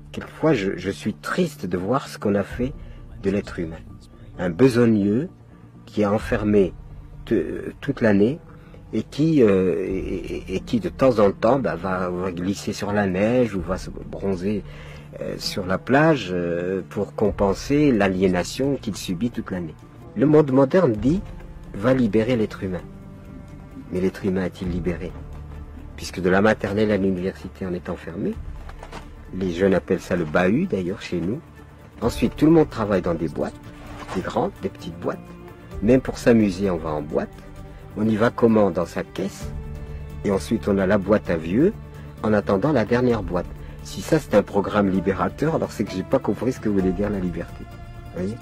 quelquefois je suis triste de voir ce qu'on a fait de l'être humain. Un besogneux qui est enfermé toute l'année et qui de temps en temps va glisser sur la neige ou va se bronzer sur la plage pour compenser l'aliénation qu'il subit toute l'année. Le monde moderne dit va libérer l'être humain. Mais l'être humain est-il libéré? Puisque de la maternelle à l'université on est enfermé. Les jeunes appellent ça le bahut d'ailleurs chez nous. Ensuite tout le monde travaille dans des boîtes, des grandes, des petites boîtes. Même pour s'amuser on va en boîte. On y va comment? Dans sa caisse. Et ensuite on a la boîte à vieux en attendant la dernière boîte. Si ça c'est un programme libérateur, alors c'est que j'ai pas compris ce que voulait dire la liberté. Vous voyez ?